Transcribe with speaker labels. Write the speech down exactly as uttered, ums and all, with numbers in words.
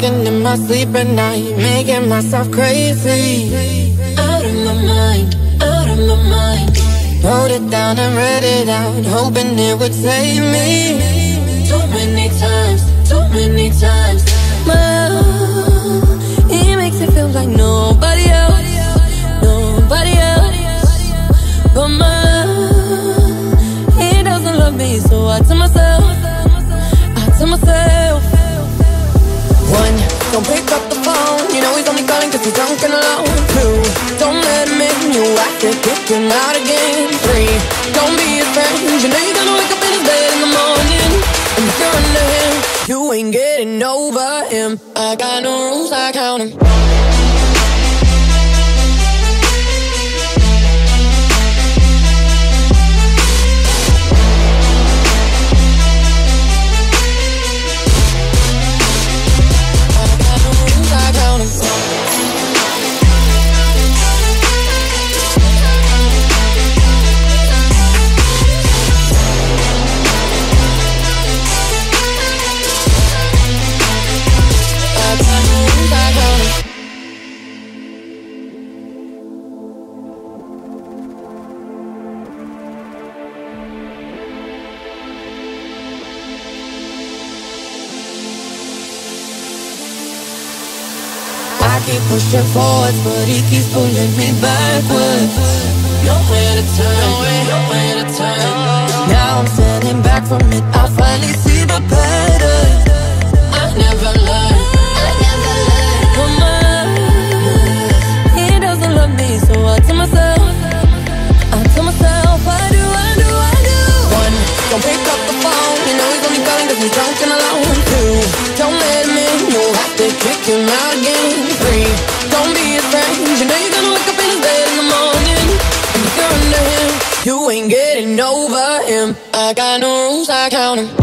Speaker 1: talking in my sleep at night, making myself crazy. Out of my mind, out of my mind. Wrote it down and read it out, hoping it would save me. Too many times, too many times. My love, he makes it feel like nobody else, nobody else but my love. He doesn't love me, so I tell myself, I tell myself. One, don't pick up the phone, you know he's only calling cause he's drunk and alone. Two, don't let him in, you have to kick him out again. Three, don't be his friend, you know you're gonna wake up in his bed in the morning. And if you're under him, you ain't getting over him. I got no rules, I count him. I keep pushing forwards, but he keeps pulling me backwards. Nowhere to turn, nowhere, nowhere to turn. Now I'm standing back from it, I finally see the pattern. I never learned, I never learned. But my love, he doesn't love me, so I tell myself, I tell myself, I do, I do, I do. One, don't pick up the phone, you know he's only calling cause he's drunk and alone. Two, don't let him in, you'll have to kick him out again. Three, don't be his friend, you know you're gonna wake up in his bed in the morning. And if you're under him, you ain't getting over him. I got no rules, I count him.